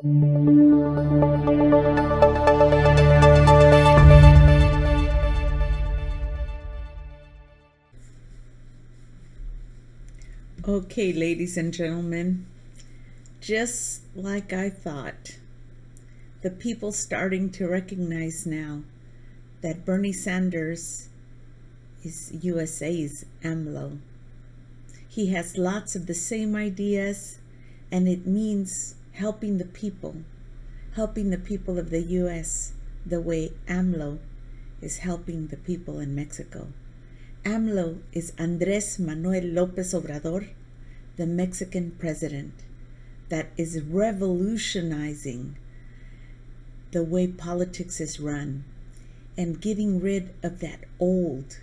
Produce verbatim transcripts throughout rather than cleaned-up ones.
Okay, ladies and gentlemen, just like I thought, the people starting to recognize now that Bernie Sanders is U S A's AMLO. He has lots of the same ideas, and it means helping the people, helping the people of the U S the way AMLO is helping the people in Mexico. AMLO is Andrés Manuel López Obrador, the Mexican president that is revolutionizing the way politics is run and getting rid of that old,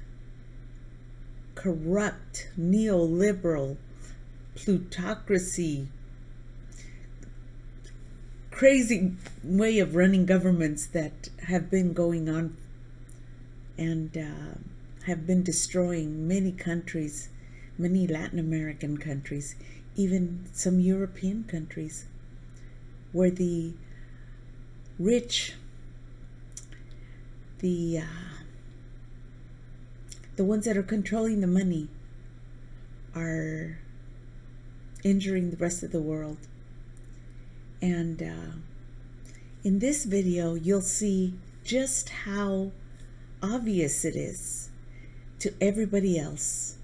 corrupt, neoliberal, plutocracy, crazy way of running governments that have been going on and uh, have been destroying many countries, many Latin American countries, even some European countries, where the rich, the uh, the ones that are controlling the money, are injuring the rest of the world. And uh, in this video, you'll see just how obvious it is to everybody else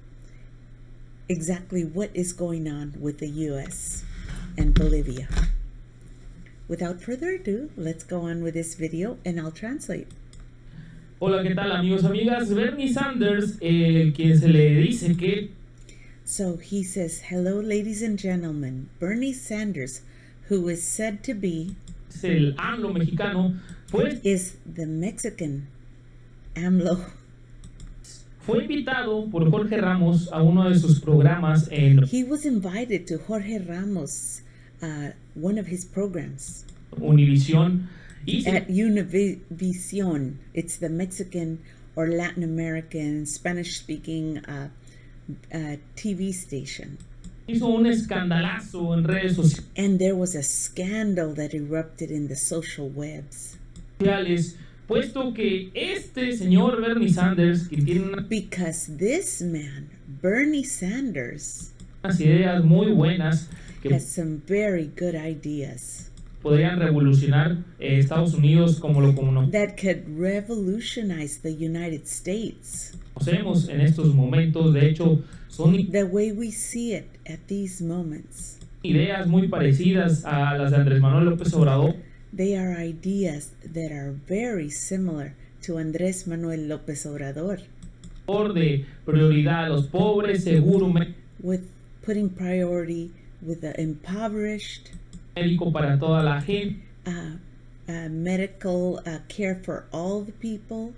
exactly what is going on with the U S and Bolivia. Without further ado, let's go on with this video and I'll translate. Hola, ¿qué tal, amigos, amigas? Bernie Sanders, eh, quien se le dice que... So he says, hello, ladies and gentlemen. Bernie Sanders, who is said to be... es el AMLO mexicano, pues... is the Mexican AMLO. Fue invitado por Jorge Ramos a uno de sus programas en... He was invited to Jorge Ramos, uh, one of his programs. Univision. Y se... At Univision. It's the Mexican or Latin American, Spanish-speaking uh, uh, T V station. Hizo un escandalazo en redes sociales. And there was a scandal that erupted in the social webs. Puesto que este señor Bernie Sanders, que tiene una... Because this man, Bernie Sanders, unas ideas muy buenas que has some very good ideas podrían revolucionar eh, Estados Unidos como lo conocemos that could revolutionize the United States. En estos momentos, de hecho, son the way we see it at these moments. Ideas muy parecidas a las de Andrés Manuel López Obrador. They are ideas that are very similar to Andrés Manuel López Obrador. De prioridad a los pobres, seguro with putting priority with the impoverished, médico para toda la gente, uh, uh, medical uh, care for all the people,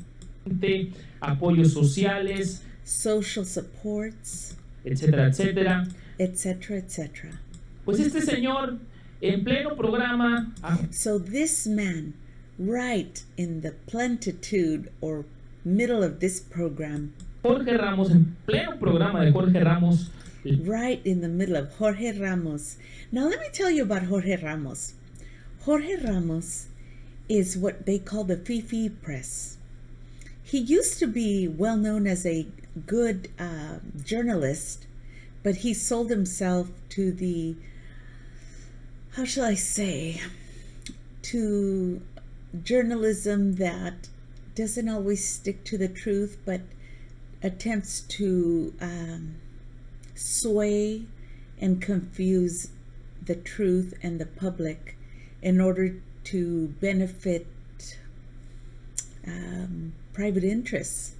apoyos sociales, social supports, etcétera, etcétera, etcétera, etcétera. Pues este señor en pleno programa. So this man, right in the plentitude or middle of this program, Jorge Ramos, en pleno programa de Jorge Ramos, right in the middle of Jorge Ramos. Now let me tell you about Jorge Ramos. Jorge Ramos is what they call the Fifi press. He used to be well known as a good uh, journalist, but he sold himself to the, how shall I say, to journalism that doesn't always stick to the truth, but attempts to um, sway and confuse the truth and the public in order to benefit um, private interests.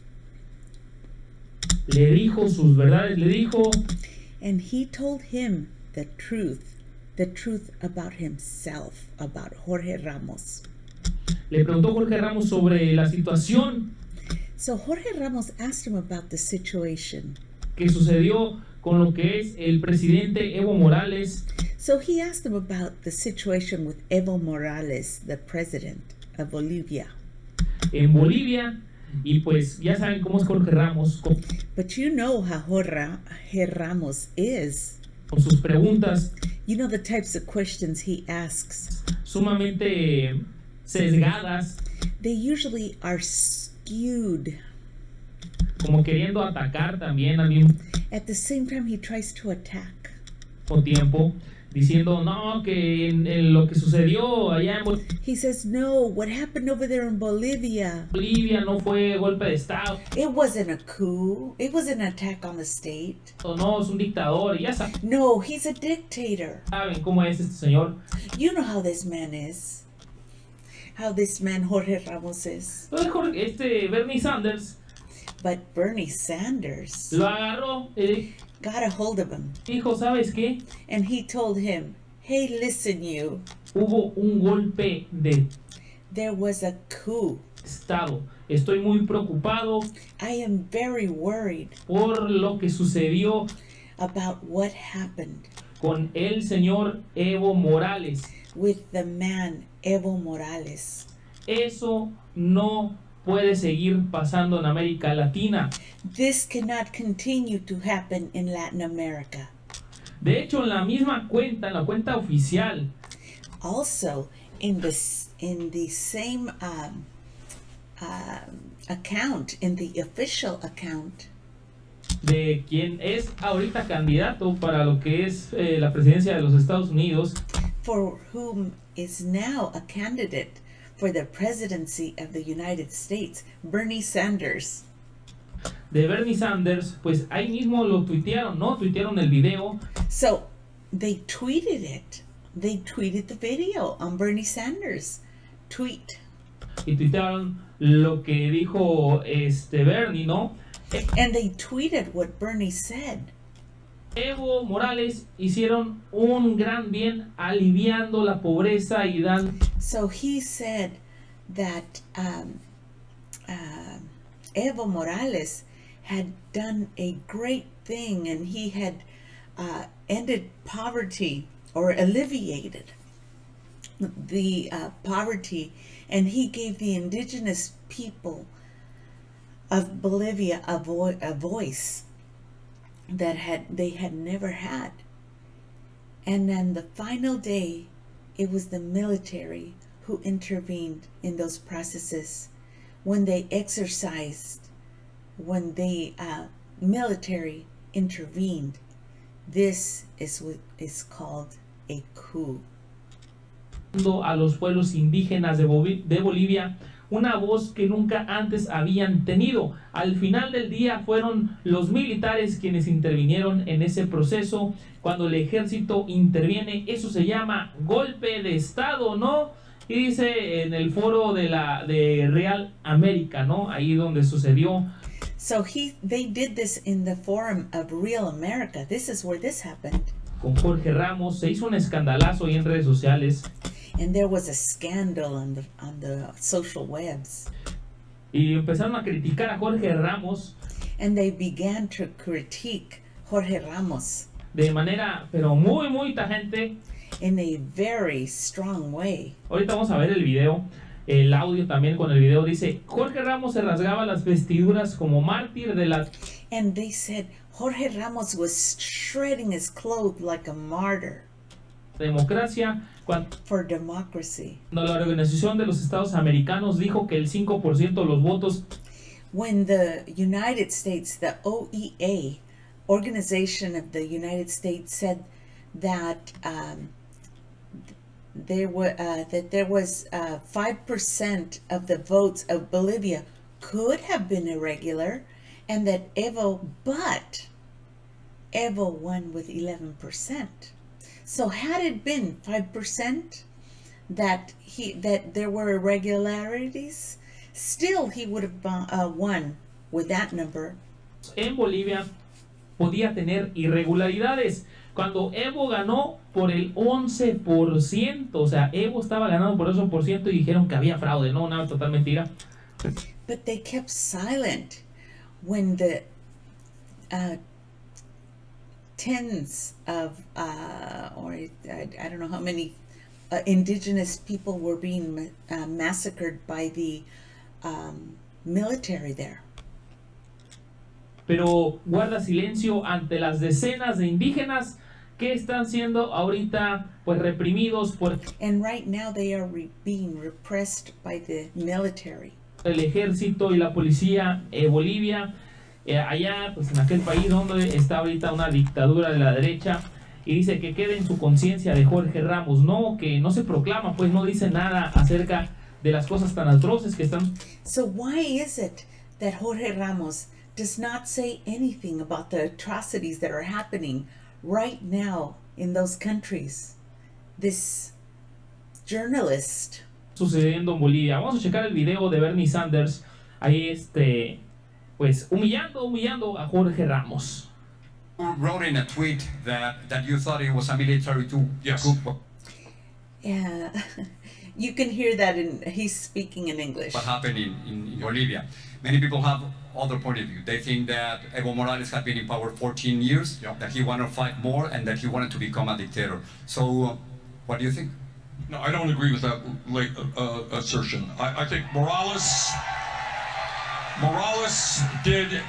Le dijo sus verdades, le dijo. And he told him the truth, the truth about himself, about Jorge Ramos. Le preguntó Jorge Ramos sobre la situación. So Jorge Ramos asked him about the situation que sucedió con lo que es el presidente Evo Morales. So he asked him about the situation with Evo Morales, the president of Bolivia. En Bolivia, y pues ya saben cómo es Jorge Ramos. But you know how Jorge Ramos is. con sus preguntas You know the types of questions he asks. sumamente sesgadas, They usually are skewed. como queriendo atacar también al mismo At the same time, he tries to attack. tiempo, diciendo, no, que en, en lo que sucedió allá en He says, no, what happened over there in Bolivia, Bolivia no fue golpe de Estado, it wasn't a coup. It wasn't an attack on the state. no, es un dictador, y ya No, he's a dictator. saben cómo es este señor. You know how this man is. How this man Jorge Ramos is. Entonces, Jorge- este Bernie Sanders But Bernie Sanders lo agarró y got a hold of him. dijo, ¿sabes qué? And he told him, hey, listen, you, Hubo un golpe de there was a coup. Estado. Estoy muy preocupado I am very worried por lo que sucedió about what happened con el señor Evo Morales. with the man Evo Morales. Eso no puede seguir pasando en América Latina. This cannot continue to happen in Latin America. De hecho, en la misma cuenta, en la cuenta oficial Also, in this, in the same um, um account, in the official account de quien es ahorita candidato para lo que es eh, la presidencia de los Estados Unidos, for whom is now a candidate for the presidency of the United States, Bernie Sanders. de Bernie Sanders, pues ahí mismo lo tuitearon, ¿no? Tuitearon el video. So they tweeted it. They tweeted the video on Bernie Sanders' tweet. Y tuitearon lo que dijo este Bernie, ¿no? And they tweeted what Bernie said. Evo Morales hicieron un gran bien aliviando la pobreza y dando So he said that um, uh, Evo Morales had done a great thing, and he had uh, ended poverty or alleviated the uh, poverty, and he gave the indigenous people of Bolivia a, vo- a voice that had they had never had. And then the final day, it was the military who intervened in those processes when they exercised, when the uh, military intervened. This is what is called a coup. a los pueblos indígenas de, Bovi- de Bolivia una voz que nunca antes habían tenido. Al final del día fueron los militares quienes intervinieron en ese proceso. Cuando el ejército interviene, eso se llama golpe de Estado, ¿no? Y dice en el foro de la de Real América, ¿no? Ahí donde sucedió. So he, they did this in the forum of Real America. This is where this happened. Con Jorge Ramos se hizo un escandalazo ahí en redes sociales. And there was a scandal on the on the social webs. Y empezaron a criticar a Jorge Ramos. And they began to critique Jorge Ramos De manera, pero muy, muy tajante. in a very strong way. Ahorita vamos a ver el video. El audio también con el video dice: Jorge Ramos se rasgaba las vestiduras como mártir de la And they said Jorge Ramos was shredding his clothes like a martyr democracia cuando for democracy. la Organización de los Estados Americanos dijo que el cinco por ciento de los votos When the United States, the O E A, Organization of the United States, said that um, there were uh, that there was uh, five percent of the votes of Bolivia could have been irregular, and that Evo, but Evo won with eleven percent. So had it been five percent that he that there were irregularities, still he would have uh, won with that number. en Bolivia podía tener irregularidades. Cuando Evo ganó por el once por ciento, o sea, Evo estaba ganando por once por ciento y dijeron que había fraude, no, una total mentira. But they kept silent when the uh, tens of, uh, or I, I don't know how many uh, indigenous people were being uh, massacred by the um, military there. Pero guarda silencio ante las decenas de indígenas que están siendo ahorita pues reprimidos por And right now they are re- being repressed by the military. el ejército y la policía eh, Bolivia, eh, allá pues en aquel país donde está ahorita una dictadura de la derecha, y dice que quede en su conciencia de Jorge Ramos, no, que no se proclama, pues no dice nada acerca de las cosas tan atroces que están. So why is it that Jorge Ramos does not say anything about the atrocities that are happening right now in those countries? This journalist. Sucediendo en Bolivia. Vamos a checar el video de Bernie Sanders ahí este pues humillando humillando a Jorge Ramos. You wrote in a tweet that that you thought it was a military coup. Yes. coup. Yeah, you can hear that in he's speaking in English. What happened in, in Bolivia? Many people have other point of view. They think that Evo Morales had been in power fourteen years, Yeah. that he wanted five more, and that he wanted to become a dictator. So, uh, what do you think? No, I don't agree with that late uh, assertion. I, I think Morales, Morales did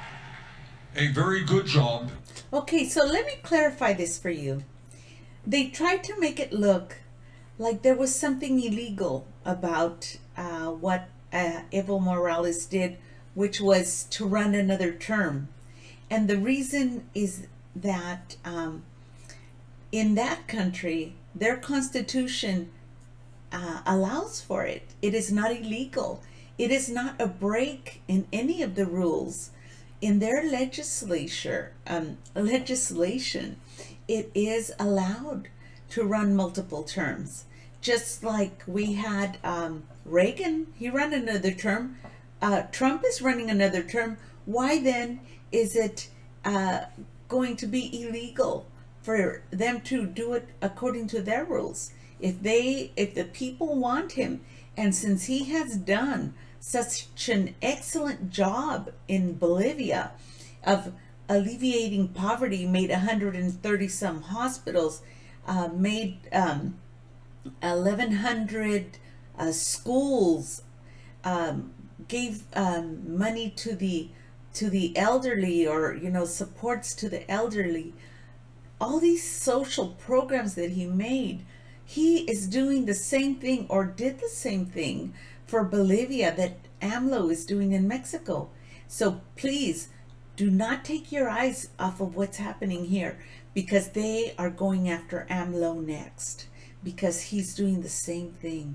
a very good job. Okay, so let me clarify this for you. They tried to make it look like there was something illegal about uh, what uh, Evo Morales did, which was to run another term. And the reason is that um, in that country, their constitution uh, allows for it. It is not illegal. It is not a break in any of the rules. In their legislature, um, legislation, it is allowed to run multiple terms. Just like we had um, Reagan, he ran another term. Uh, Trump is running another term. Why then is it uh, going to be illegal for them to do it according to their rules? If they, if the people want him, and since he has done such an excellent job in Bolivia of alleviating poverty, made one hundred thirty some hospitals, uh, made um, eleven hundred uh, schools, um, gave um, money to the to the elderly, or you know, supports to the elderly. All these social programs that he made, he is doing the same thing, or did the same thing for Bolivia that AMLO is doing in Mexico. So please do not take your eyes off of what's happening here, because they are going after AMLO next, because he's doing the same thing.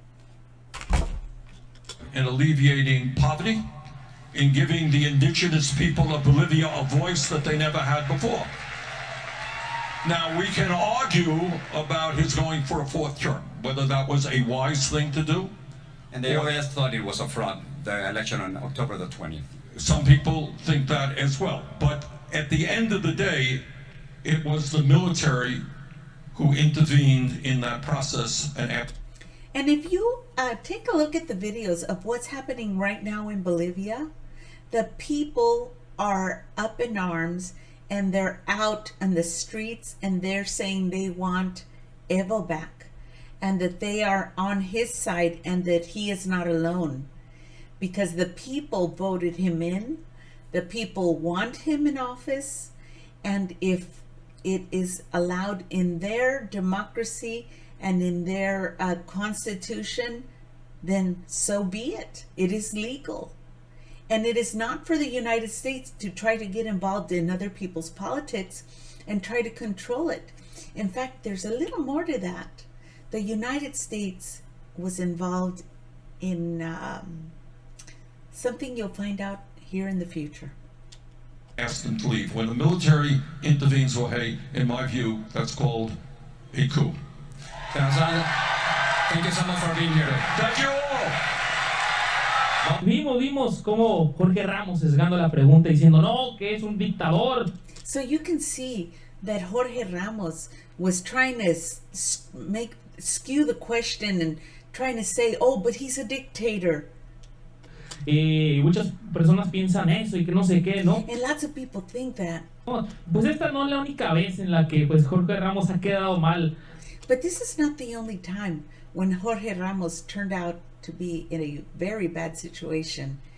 In alleviating poverty, in giving the indigenous people of Bolivia a voice that they never had before. Now, we can argue about his going for a fourth term, whether that was a wise thing to do. And the O A S thought it was a fraud, the election on October the twentieth. Some people think that as well. But at the end of the day, it was the military who intervened in that process. And after And if you uh, take a look at the videos of what's happening right now in Bolivia, the people are up in arms and they're out on the streets and they're saying they want Evo back and that they are on his side and that he is not alone, because the people voted him in, the people want him in office, and if it is allowed in their democracy and in their uh, constitution, then so be it. It is legal. And it is not for the United States to try to get involved in other people's politics and try to control it. In fact, there's a little more to that. The United States was involved in um, something you'll find out here in the future. asked them to leave. When the military intervenes, or hey, in my view, that's called a coup. Thank you so much for being here. Thank you all. Vimos, vimos cómo Jorge Ramos sesgando la pregunta diciendo no, que es un dictador. So you can see that Jorge Ramos was trying to s- make skew the question and trying to say, oh, but he's a dictator. Y muchas personas piensan eso y que no sé qué, ¿no? And lots of people think that. No, pues esta no es la única vez en la que pues Jorge Ramos ha quedado mal. But this is not the only time when Jorge Ramos turned out to be in a very bad situation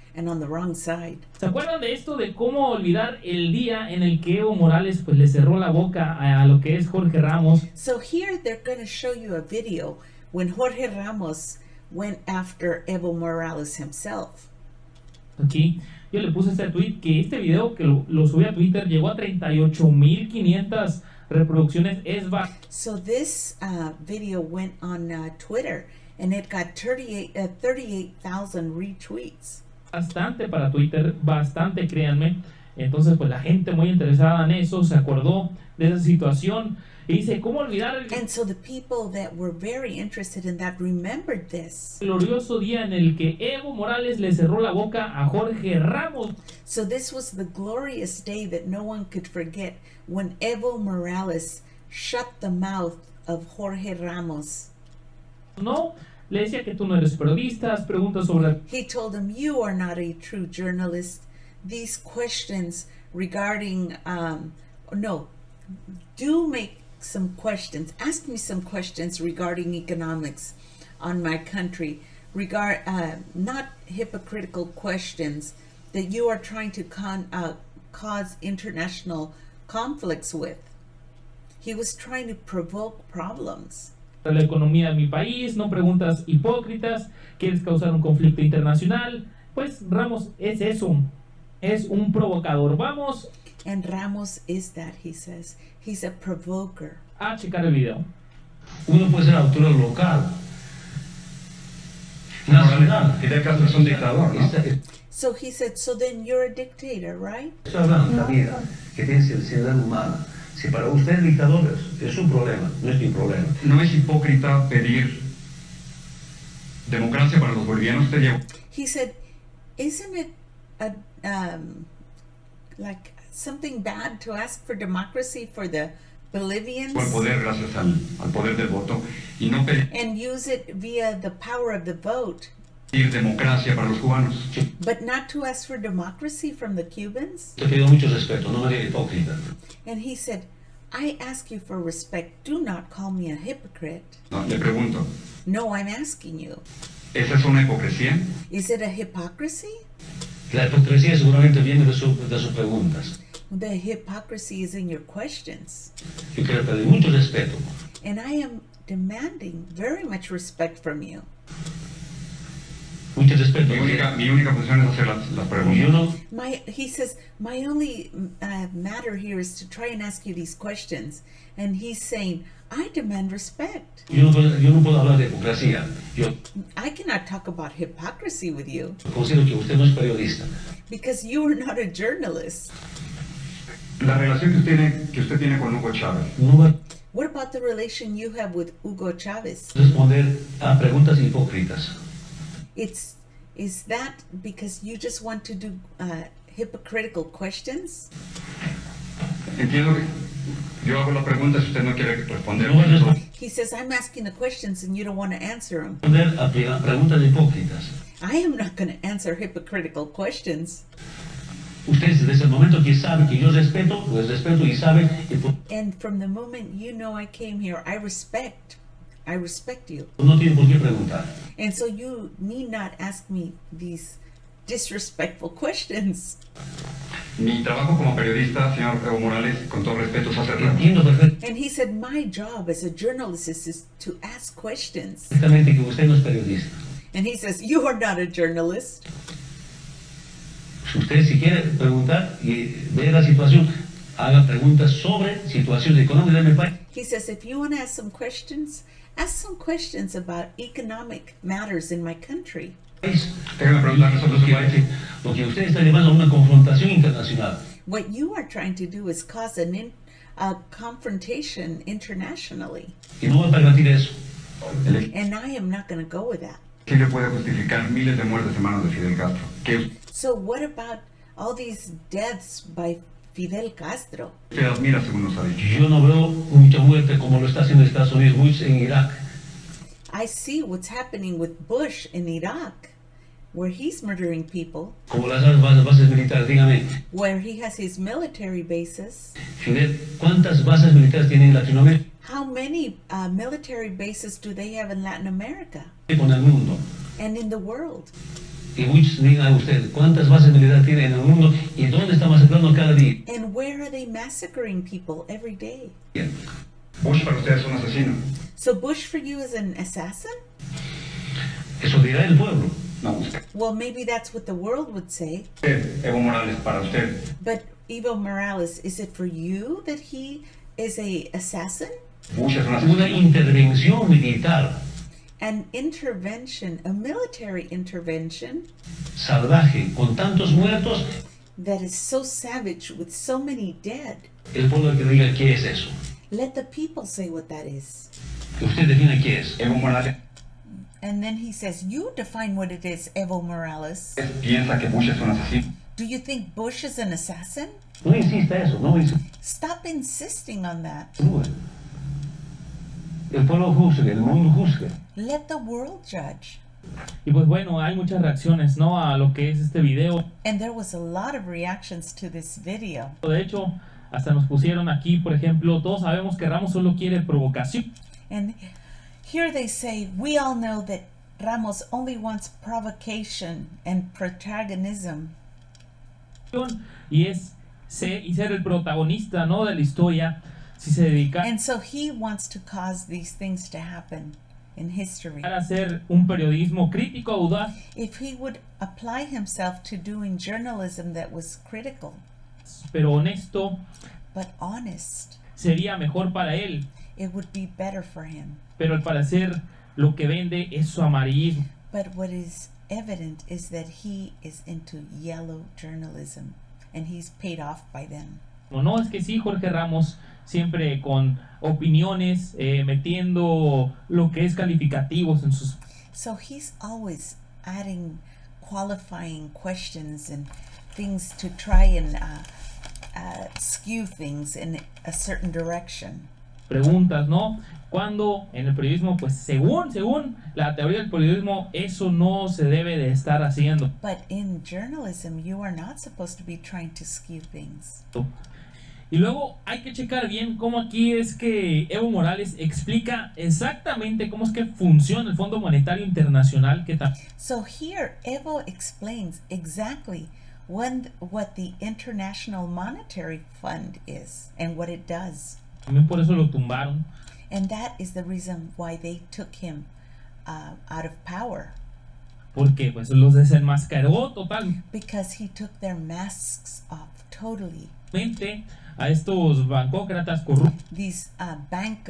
and on the wrong side. ¿Se acuerdan de esto de cómo olvidar el día en el que Evo Morales pues le cerró la boca a, a lo que es Jorge Ramos? So here they're going to show you a video when Jorge Ramos went after Evo Morales himself. Aquí yo le puse este tweet que este video que lo, lo subí a Twitter llegó a treinta y ocho mil quinientas reproducciones. Es ba So this uh, video went on uh, Twitter and it got thirty-eight, uh, thirty-eight thousand retweets. bastante para Twitter, bastante, créanme. Entonces pues la gente muy interesada en eso se acordó de esa situación y dice, ¿cómo olvidar el And so the people that were very interested in that remembered this. glorioso día en el que Evo Morales le cerró la boca a Jorge Ramos? So this was the glorious day that no one could forget when Evo Morales shut the mouth of Jorge Ramos. No, le decía que tú no eres periodista, preguntas sobre He told him, you are not a true journalist. These questions regarding, um, no, do make some questions. Ask me some questions regarding economics on my country. Regard, uh, not hypocritical questions that you are trying to con, uh, cause international conflicts with. He was trying to provoke problems. la economía de mi país, no preguntas hipócritas, quieres causar un conflicto internacional. Pues Ramos es eso, es un provocador. Vamos And Ramos is that, he says. He's a provoker. a checar el video. Uno puede ser autoridad local, nacional. Fidel Castro es un dictador, ¿no? Está- So he said, so then you're a dictator, right? Estoy hablando de la vida que tiene sensibilidad humana. Si para usted es dictador, es, es su problema, no es mi problema. No es hipócrita pedir democracia para los bolivianos. Usted llevó He said, isn't it a, um, like something bad to ask for democracy for the Bolivians al poder gracias al, al poder del voto y no pedir and use it via the power of the vote, democracia para los cubanos. but not to ask for democracy from the Cubans? Te pido mucho respeto, no me diga hipócrita. And he said, I ask you for respect. Do not call me a hypocrite. No, le pregunto, No, I'm asking you. ¿esa es una hipocresía? Is it a hypocrisy? La hipocresía seguramente viene de, su- de sus preguntas. The hypocrisy is in your questions. Yo quiero pedir mucho respeto. And I am demanding very much respect from you. Mucho respeto. Mi única, mi única función es hacer las, las Yo preguntas. no, My, he says, my only uh, matter here is to try and ask you these questions. And he's saying, I demand respect. yo, no puedo, yo no puedo hablar de hipocresía. Yo I cannot talk about hypocrisy with you considero que usted no es periodista. because you are not a journalist. La relación que usted tiene, que usted tiene con Hugo Chávez, No va What about the relation you have with Hugo Chavez? a responder a preguntas hipócritas. It's, is that because you just want to do uh, hypocritical questions? entiendo que yo hago las preguntas y usted no quiere responder. No va a responder He says, I'm asking the questions and you don't want to answer them. a pre- a preguntas hipócritas. I am not going to answer hypocritical questions. Usted desde el momento que sabe que yo respeto, pues respeto y sabe que pues, And from the moment you know I came here, I respect. I respect you. no tiene por qué preguntar. And so you need not ask me these disrespectful questions. Mi trabajo como periodista, señor Evo Morales, con todo respeto, es hacer Entiendo And he said, my job as a journalist is, is to ask questions. perfectamente que usted no es periodista. And he says, you are not a journalist. Si usted si quiere preguntar y ver la situación, haga preguntas sobre situaciones económicas de mi país. He says, if you want to ask some questions, ask some questions about economic matters in my country. Déjame preguntarle sobre Lo su que, país. lo que usted está llevando a una confrontación internacional. What you are trying to do is cause an in, a confrontation internationally. Y no va a permitir eso. El And I am not going to go with that. Chile puede justificar miles de muertes en manos de Fidel Castro. Que So what about all these deaths by Fidel Castro? usted admira, según nos ha dicho. Yo no veo mucha muerte como lo está haciendo Estados Unidos, Bush en Irak. I see what's happening with Bush in Iraq, where he's murdering people, Como las bases, bases militares, dígame, where he has his military bases. Fidel, ¿cuántas bases militares tiene en Latinoamérica How many uh, military bases do they have in Latin America y con el mundo? and in the world? Y muchos digan a ustedes, ¿cuántas bases militares tiene en el mundo y dónde está masacrando cada día? And where are they massacring people every day? Bien. Bush para usted es un asesino. So Bush for you is an assassin? Eso dirá el pueblo. No. Well, maybe that's what the world would say. Usted, Evo Morales para usted. But Evo Morales, is it for you that he is a assassin? Bush es un Una asesino. intervención militar An intervention, a military intervention salvaje con tantos muertos, that is so savage with so many dead. el pueblo que diga qué es eso. Let the people say what that is. Que usted defina qué es. Evo Morales And then he says, you define what it is, Evo Morales. piensa que Bush es un asesino. Do you think Bush is an assassin? No insista eso, no insista. Stop insisting on that. El pueblo juzgue, el mundo juzgue. Let the world judge. Y pues bueno, hay muchas reacciones, ¿no? A lo que es este video. And there was a lot of reactions to this video. De hecho, hasta nos pusieron aquí, por ejemplo, todos sabemos que Ramos solo quiere provocación. And here they say, we all know that Ramos only wants provocation and protagonism. Y es ser, y ser el protagonista, ¿no? De la historia. Si se dedica And so he wants to cause these things to happen in history. a hacer un periodismo crítico, audaz, If he would apply himself to doing journalism that was critical pero honesto, but honest, sería mejor para él. it would be better for him. Pero al parecer lo que vende es su amarillismo. But what is evident is that he is into yellow journalism and he's paid off by them. No, es que sí, Jorge Ramos siempre con opiniones, eh, metiendo lo que es calificativos en sus So he's always adding qualifying questions and things to try and uh, uh, skew things in a certain direction. preguntas, ¿no? Cuando en el periodismo, pues según, según la teoría del periodismo, eso no se debe de estar haciendo. But in journalism, you are not supposed to be trying to skew things. Y luego hay que checar bien cómo aquí es que Evo Morales explica exactamente cómo es que funciona el Fondo Monetario Internacional, que también So here, Evo explains exactly when, what the International Monetary Fund is and what it does. por eso lo tumbaron. And that is the reason why they took him uh, out of power. Porque pues los desenmascaró totalmente Because he took their masks off totally. a estos bancócratas corruptos. These uh, bank,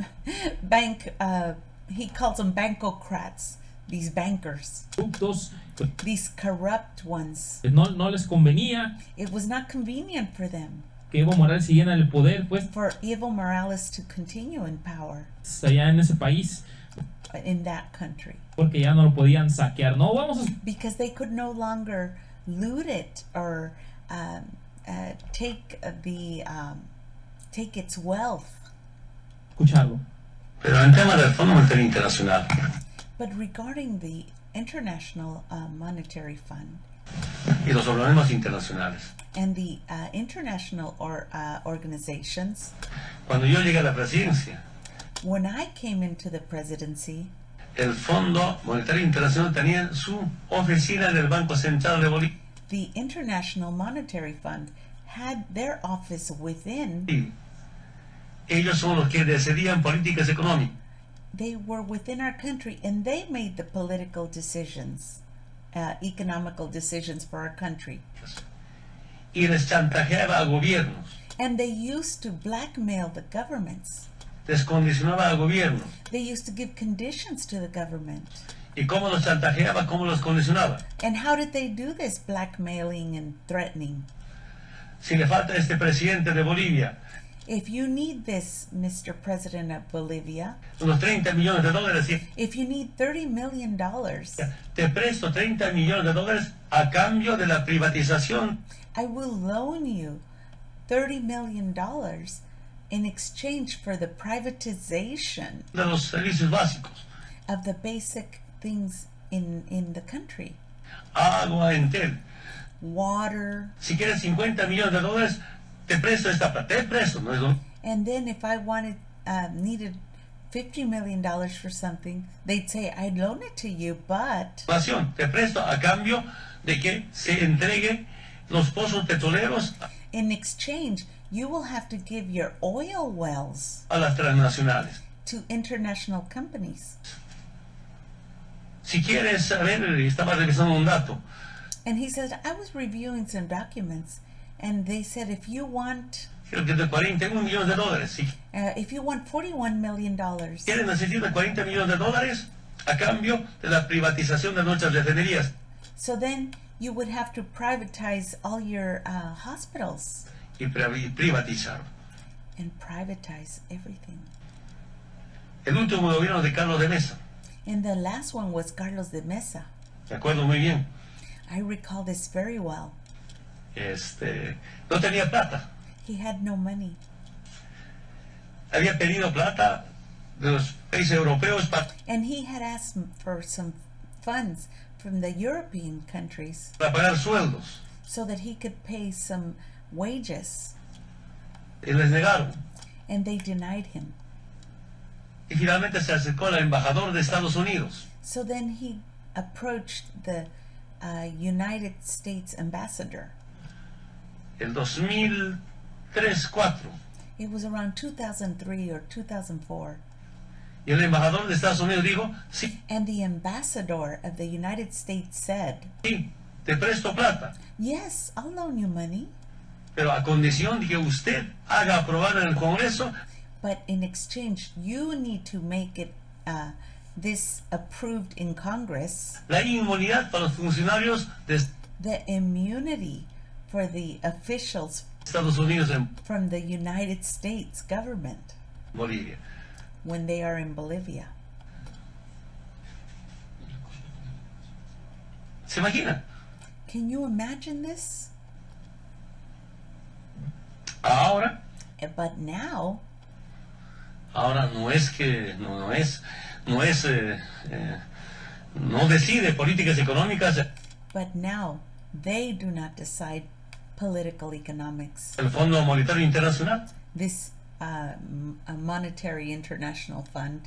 bank, uh, he calls them bankocrats, these bankers, pues, these corrupt ones. no, no les convenía It was not convenient for them, que Evo Morales siguiera en el poder, pues for Evo Morales to continue in power allá en ese país, in that country, porque ya no lo podían saquear. No, vamos a because they could no longer loot it or um, uh, take the um, take its wealth. escucharlo. Pero en tema del Fondo Monetario Internacional But regarding the International uh, Monetary Fund y los organismos internacionales, and the uh, international or uh, organizations, cuando yo llegué a la presidencia, when I came into the presidency, el Fondo Monetario Internacional tenía su oficina en el Banco Central de Bolivia. the International Monetary Fund had their office within. Ellos son los que decidían políticas económicas. They were within our country and they made the political decisions, uh, economical decisions for our country. Y les chantajeaba a gobiernos, And they used to blackmail the governments. descondicionaba a gobiernos. They used to give conditions to the government. ¿Y cómo los chantajeaba? ¿Cómo los condicionaba? And how did they do this blackmailing and threatening? Si le falta este presidente de Bolivia If you need this, Mister President of Bolivia, unos treinta millones de dólares, y if you need thirty million dollars, te presto treinta millones de dólares a cambio de la privatización I will loan you thirty million dollars in exchange for the privatization de los servicios básicos, of the basic things in, in the country. agua, Entel. Water. Si quieres cincuenta millones de dólares, te presto esta plata, te presto, no es lo- And then if I wanted, uh, needed fifty million dollars for something, they'd say, I'd loan it to you, but... Te presto a cambio de que se entreguen los pozos petroleros in exchange, you will have to give your oil wells a las transnacionales. to international companies. Si quieres saber, estaba revisando un dato. And he said, I was reviewing some documents, and they said, if you want, Creo que de cuarenta y un millones de dólares. Si uh, if you want forty-one million dollars, quieren necesitar cuarenta millones de dólares a cambio de la privatización de nuestras refinerías. so then you would have to privatize all your uh, hospitals Y pri- privatizar. and privatize everything. El último gobierno de Carlos de Mesa, And the last one was Carlos de Mesa. me acuerdo muy bien, I recall this very well. este, no tenía plata. He had no money. Había pedido plata de los países europeos para, And he had asked for some funds from the European countries para pagar sueldos. so that he could pay some wages. Y les negaron. And they denied him. Y finalmente se acercó al embajador de Estados Unidos. So then he approached the uh, United States ambassador. El dos mil tres cuatro. It was around two thousand three or two thousand four. Y el embajador de Estados Unidos dijo, sí, And the ambassador of the United States said, sí, te presto plata, yes, I'll loan you money, pero a condición de que usted haga aprobar en el Congreso but in exchange, you need to make it uh, this approved in Congress, la inmunidad para los funcionarios de the immunity for the officials Estados Unidos en from the United States government Bolivia. when they are in Bolivia. ¿Se imagina? Can you imagine this? Ahora, Eh, But now, ahora no es que, no, no es, no es, eh, eh, no decide políticas económicas but now they do not decide political economics. el Fondo Monetario Internacional. This uh, m- a monetary international fund.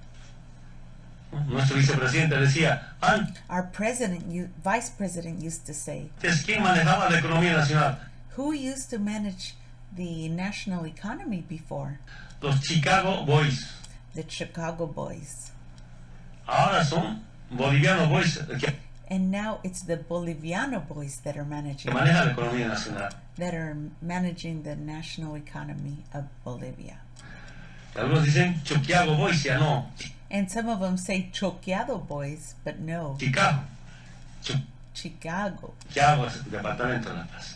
Nuestro vicepresidente decía, antes, Our president, u- vice president, used to say, ¿quién manejaba la economía nacional? who used to manage the national economy before? Los Chicago Boys. The Chicago Boys. Ahora son bolivianos boys que And now it's the Boliviano boys that are que managing manejan la economía nacional. that are managing the national economy of Bolivia. Algunos dicen Chicago Boys, ya no, And some of them say Choqueado boys, but no, Chicago. Chicago. Chicago es el Departamento de la Paz.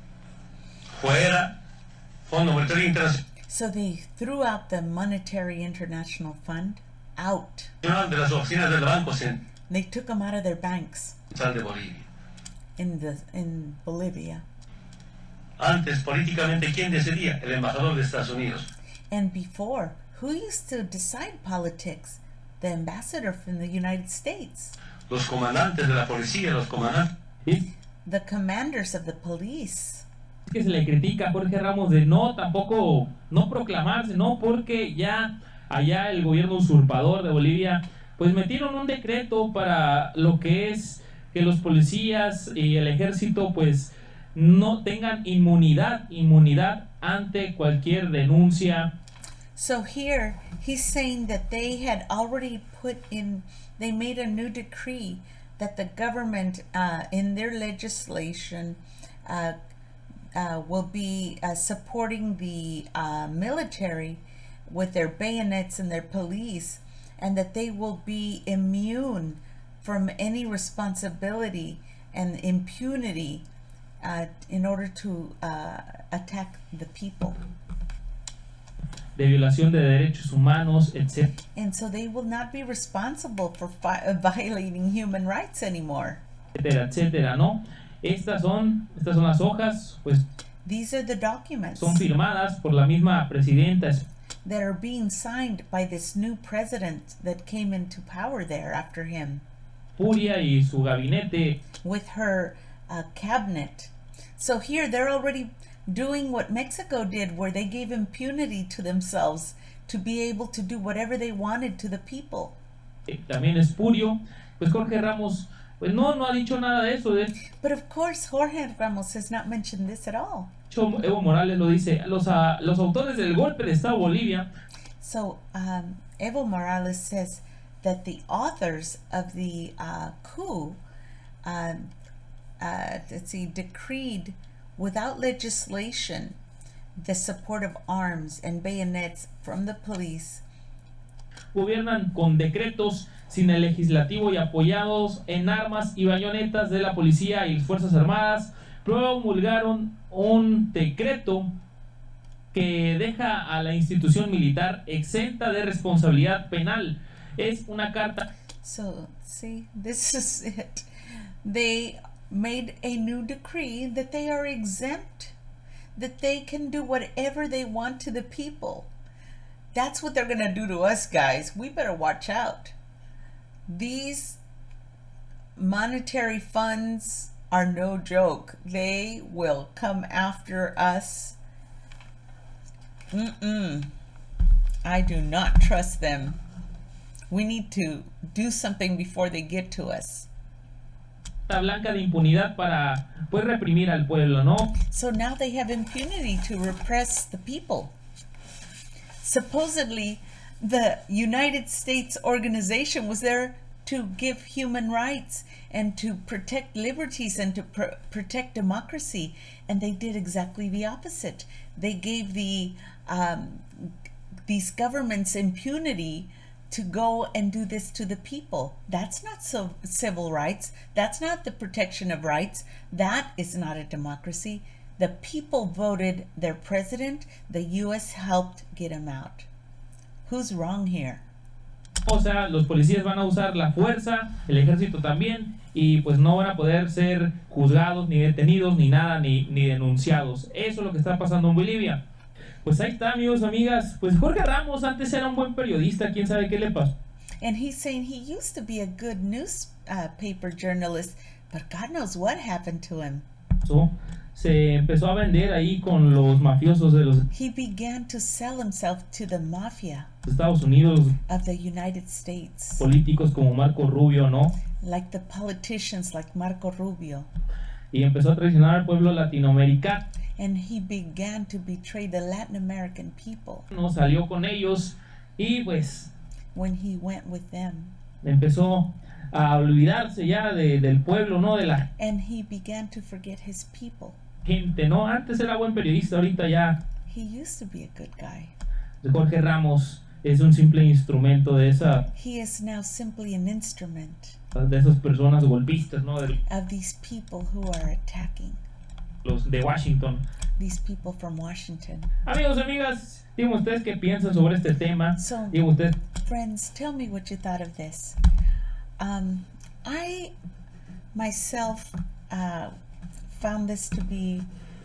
Fuera, Fondo Monetario Internacional So they threw out the Monetary International Fund out. de las oficinas del Banco Central They took them out of their banks de Bolivia. in the in Bolivia. Antes, políticamente, ¿quién decidía? El embajador de Estados Unidos. And before, who used to decide politics? The ambassador from the United States, Los comandantes de la policía, los comandantes. ¿Sí? the commanders of the police. Que se le critica a Jorge Ramos de no tampoco no proclamarse, no, porque ya allá el gobierno usurpador de Bolivia pues metieron un decreto para lo que es que los policías y el ejército pues no tengan inmunidad, inmunidad ante cualquier denuncia. So here he's saying that they had already put in, they made a new decree that the government uh, in their legislation uh, uh, will be uh, supporting the uh, military with their bayonets and their police, and that they will be immune from any responsibility and impunity uh, in order to uh, attack the people. De violación de derechos humanos, etcétera, And so they will not be responsible for fi- uh, violating human rights anymore. etcétera, ¿no? Estas son, estas son las hojas, pues These are the documents son firmadas por la misma presidenta that are being signed by this new president that came into power there after him, Furia y su gabinete. with her uh, cabinet. So here they're already doing what Mexico did, where they gave impunity to themselves to be able to do whatever they wanted to the people. También espurio, pues Jorge Ramos, pues no, no ha dicho nada de eso. De But of course, Jorge Ramos has not mentioned this at all. hecho, Evo Morales lo dice, los, uh, los autores del golpe de Estado Bolivia. So um, Evo Morales says that the authors of the uh, coup, uh, uh, let's see, decreed without legislation the support of arms and bayonets from the police. Gobiernan con decretos sin el legislativo y apoyados en armas y bayonetas de la policía y las Fuerzas Armadas, promulgaron un decreto que deja a la institución militar exenta de responsabilidad penal. Es una carta. So, see, this is it. They made a new decree that they are exempt, that they can do whatever they want to the people. That's what they're going to do to us, guys. We better watch out. These monetary funds are no joke. They will come after us. Mm-mm. I do not trust them. We need to do something before they get to us. Blanca de impunidad para pues reprimir al pueblo, ¿no? So now they have impunity to repress the people. Supposedly, the United States organization was there to give human rights and to protect liberties and to pr protect democracy, and they did exactly the opposite. They gave the um, these governments impunity to go and do this to the people. That's not so civil rights. That's not the protection of rights. That is not a democracy. The people voted their president. The U S helped get him out. Who's wrong here? O sea, los policías van a usar la fuerza, el ejército también, y pues no van a poder ser juzgados, ni detenidos, ni nada, ni, ni denunciados. Eso es lo que está pasando en Bolivia. Pues ahí está, amigos, amigas. Pues Jorge Ramos antes era un buen periodista, quién sabe qué le pasó. And he's saying he used to be a good newspaper uh, journalist, but God knows what happened to him. So, se empezó a vender ahí con los mafiosos de los He began to sell himself to the mafia Estados Unidos, of the United States, políticos como Marco Rubio, ¿no? like the politicians like Marco Rubio. Y empezó a traicionar al pueblo latinoamericano. And he began to betray the Latin American people No salió con ellos y pues when he went with them. empezó a olvidarse ya de, del pueblo, ¿no? De la And he began to forget his people. gente, ¿no? Antes era buen periodista, ahorita ya He used to be a good guy. Jorge Ramos es un simple instrumento de esa He is now simply an instrument de esas personas golpistas, ¿no? De of these people who are attacking, los de Washington. these people from Washington. Amigos, amigas, díganme ustedes qué piensan sobre este tema. So, Díganme ustedes friends, tell me what you thought of this. Um, I myself uh, found this to be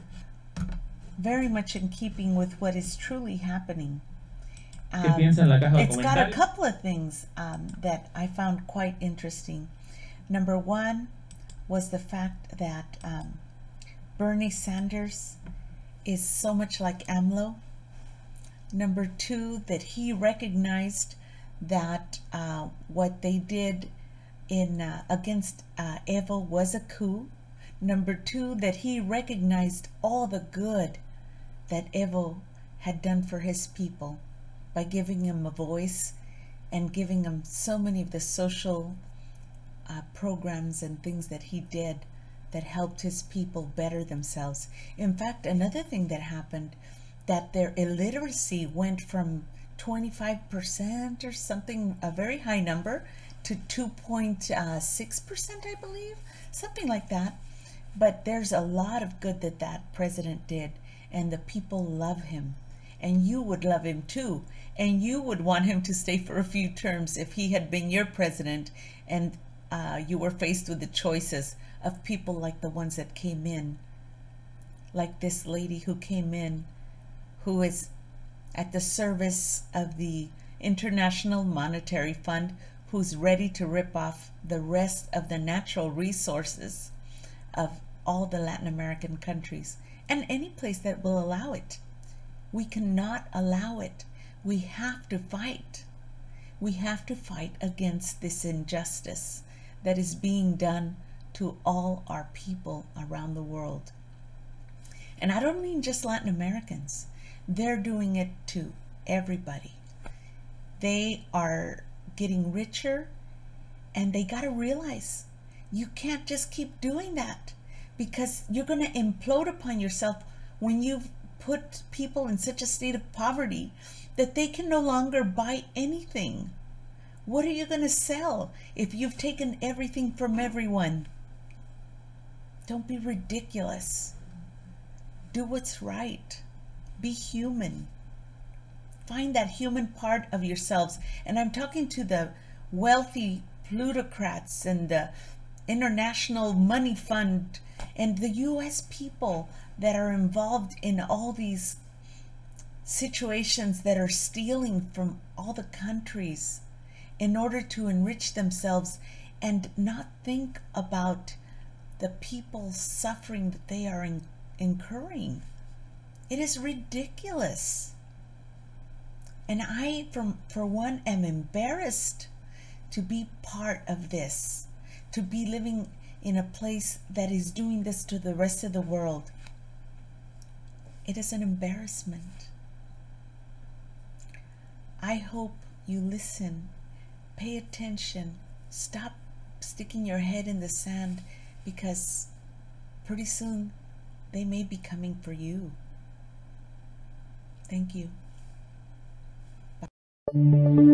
very much in keeping with what is truly happening. qué piensan en la caja de It's got a comentarios. couple of things um, that I found quite interesting. Number one was the fact that um, Bernie Sanders is so much like AMLO. Number two, that he recognized that uh, what they did in uh, against uh, Evo was a coup. Number two, that he recognized all the good that Evo had done for his people by giving him a voice and giving him so many of the social uh, programs and things that he did that helped his people better themselves. In fact, another thing that happened, that their illiteracy went from twenty-five percent or something, a very high number, to two point six percent, I believe, something like that. But there's a lot of good that that president did, and the people love him, and you would love him too, and you would want him to stay for a few terms if he had been your president and uh, you were faced with the choices of people like the ones that came in, like this lady who came in, who is at the service of the International Monetary Fund, who's ready to rip off the rest of the natural resources of all the Latin American countries and any place that will allow it. We cannot allow it. We have to fight. We have to fight against this injustice that is being done to all our people around the world. And I don't mean just Latin Americans. They're doing it to everybody. They are getting richer, and they got to realize you can't just keep doing that, because you're going to implode upon yourself when you've put people in such a state of poverty that they can no longer buy anything. What are you going to sell if you've taken everything from everyone? Don't be ridiculous. Do what's right. Be human. Find that human part of yourselves. And I'm talking to the wealthy plutocrats and the International Money Fund and the U S people that are involved in all these situations that are stealing from all the countries in order to enrich themselves and not think about the people's suffering that they are in, incurring. It is ridiculous. And I, from, for one, am embarrassed to be part of this, to be living in a place that is doing this to the rest of the world. It is an embarrassment. I hope you listen, pay attention, stop sticking your head in the sand, because pretty soon they may be coming for you. Thank you. Bye.